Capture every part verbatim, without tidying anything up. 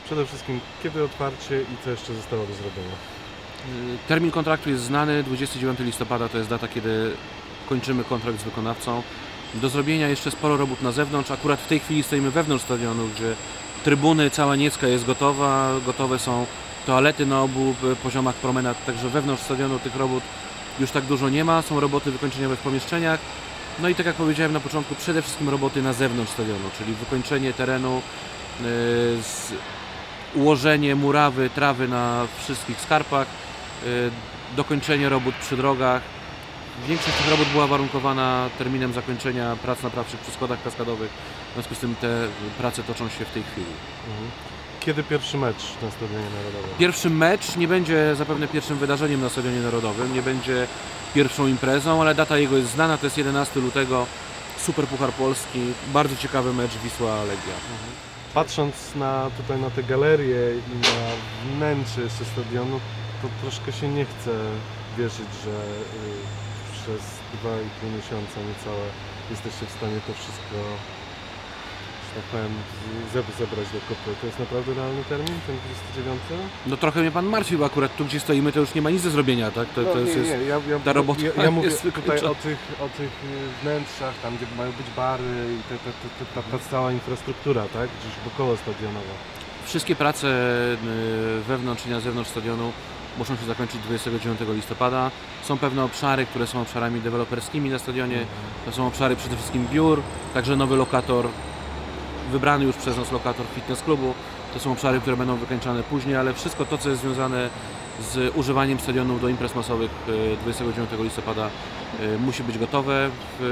Przede wszystkim kiedy otwarcie i co jeszcze zostało do zrobienia? Termin kontraktu jest znany, dwudziestego dziewiątego listopada to jest data, kiedy kończymy kontrakt z wykonawcą. Do zrobienia jeszcze sporo robót na zewnątrz, akurat w tej chwili stoimy wewnątrz stadionu, gdzie trybuny, cała Niecka jest gotowa, gotowe są toalety na obu poziomach promenad, także wewnątrz stadionu tych robót już tak dużo nie ma, są roboty wykończeniowe w pomieszczeniach. No i tak jak powiedziałem na początku, przede wszystkim roboty na zewnątrz stadionu, czyli wykończenie terenu, z ułożenie murawy, trawy na wszystkich skarpach, dokończenie robót przy drogach. Większość tych robót była warunkowana terminem zakończenia prac naprawczych przy schodach kaskadowych, w związku z tym te prace toczą się w tej chwili. Mhm. Kiedy pierwszy mecz na Stadionie Narodowym? Pierwszy mecz nie będzie zapewne pierwszym wydarzeniem na Stadionie Narodowym, nie będzie pierwszą imprezą, ale data jego jest znana, to jest jedenastego lutego, Super Puchar Polski, bardzo ciekawy mecz Wisła-Legia. Mhm. Patrząc na, tutaj na te galerie i na wnętrze jeszcze stadionu, to troszkę się nie chce wierzyć, że y, przez dwa i pół miesiąca niecałe jesteście w stanie to wszystko, że tak powiem, zebrać do kupy. To jest naprawdę realny termin, ten dwudziesty dziewiąty? No trochę mnie pan martwi, bo akurat tu gdzie stoimy to już nie ma nic do zrobienia, tak? To, no, to nie, jest, nie, ja, ja, ta robota ja, ja mówię jest tutaj o tych, o tych wnętrzach, tam gdzie mają być bary i te, te, te, te, ta, ta cała infrastruktura, tak? Gdzieś wokoło stadionowa. Wszystkie prace wewnątrz i na zewnątrz stadionu muszą się zakończyć dwudziestego dziewiątego listopada. Są pewne obszary, które są obszarami deweloperskimi na stadionie. To są obszary przede wszystkim biur, także nowy lokator, wybrany już przez nas lokator fitness klubu. To są obszary, które będą wykończane później, ale wszystko to, co jest związane z używaniem stadionu do imprez masowych dwudziestego dziewiątego listopada musi być gotowe.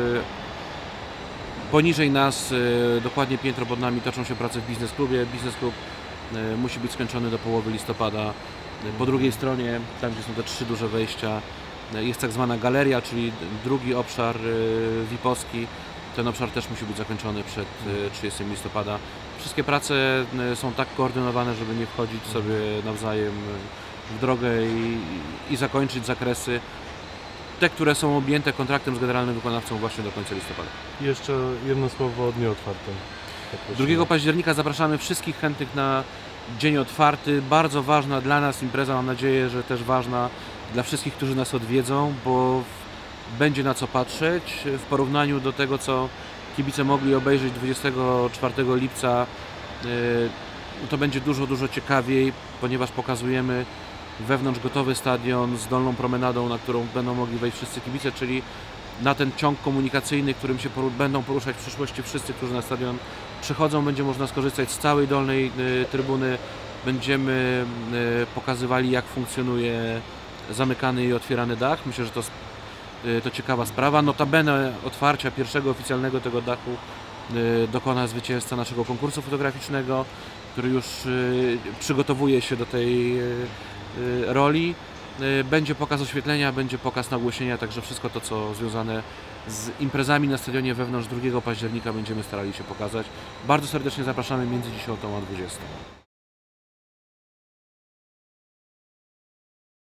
Poniżej nas, dokładnie piętro pod nami, toczą się prace w biznes klubie. Biznes klub musi być skończony do połowy listopada. Po drugiej stronie, tam gdzie są te trzy duże wejścia, jest tak zwana galeria, czyli drugi obszar V I P-owski. Ten obszar też musi być zakończony przed trzydziestego listopada. Wszystkie prace są tak koordynowane, żeby nie wchodzić sobie nawzajem w drogę i, i zakończyć zakresy, te, które są objęte kontraktem z generalnym wykonawcą właśnie do końca listopada. I jeszcze jedno słowo o dniu otwartym. drugiego października zapraszamy wszystkich chętnych na dzień otwarty. Bardzo ważna dla nas impreza, mam nadzieję, że też ważna dla wszystkich, którzy nas odwiedzą, bo będzie na co patrzeć w porównaniu do tego, co kibice mogli obejrzeć dwudziestego czwartego lipca. To będzie dużo, dużo ciekawiej, ponieważ pokazujemy wewnątrz gotowy stadion z dolną promenadą, na którą będą mogli wejść wszyscy kibice, czyli na ten ciąg komunikacyjny, którym się poru będą poruszać w przyszłości wszyscy, którzy na stadion przychodzą. Będzie można skorzystać z całej dolnej y, trybuny. Będziemy y, pokazywali, jak funkcjonuje zamykany i otwierany dach. Myślę, że to, y, to ciekawa sprawa. Notabene otwarcia pierwszego oficjalnego tego dachu y, dokona zwycięzca naszego konkursu fotograficznego, który już y, przygotowuje się do tej y, y, roli. Będzie pokaz oświetlenia, będzie pokaz nagłośnienia, także wszystko to, co związane z imprezami na stadionie wewnątrz drugiego października będziemy starali się pokazać. Bardzo serdecznie zapraszamy między dziesiątą a dwudziestą.